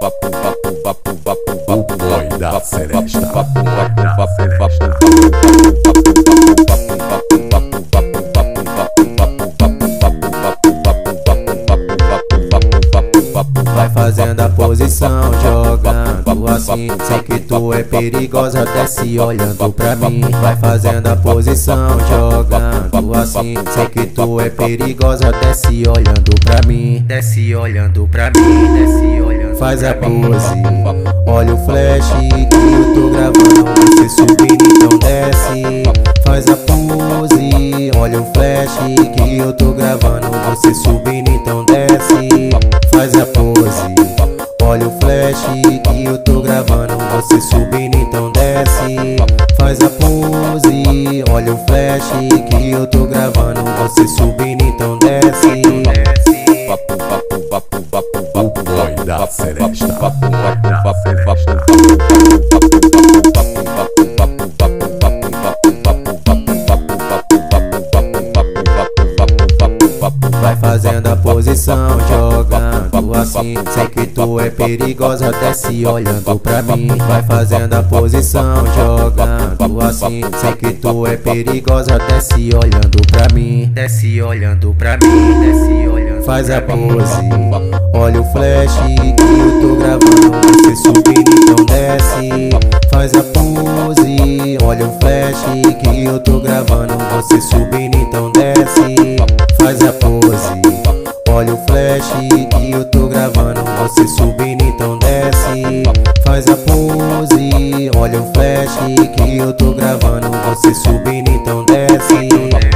O boy da Seresta. Vai fazendo a posição, jogando assim. Sei que tu é perigosa, desce olhando pra mim. Vai fazendo a posição, jogando assim. Sei que tu é perigosa, desce olhando pra mim. Desce olhando pra mim, desce olhando. Faz a pose, olha o flash que eu tô gravando. Você subindo, então desce. Faz a pose, olha o flash que eu tô gravando. Você subindo, então desce. Faz a pose, olha o flash que eu tô gravando. Você subindo, então desce. Faz a pose, olha o flash que eu tô gravando. Você subindo, então desce. O boy da Seresta. Vai fazendo a posição, jogando assim. Sei que tu é perigosa, desce olhando pra mim. Vai fazendo a posição, jogando assim. Sei que tu é perigosa, desce olhando pra mim. Desce olhando pra mim, desce olhando. Faz a pose, olha o flash que eu tô gravando. Você subindo, então desce. Faz a pose, olha o flash que eu tô gravando. Você subindo, então desce. Faz a pose, olha o flash que eu tô gravando. Você subindo, então desce. Faz a pose, olha o flash que eu tô gravando. Você subindo, então desce.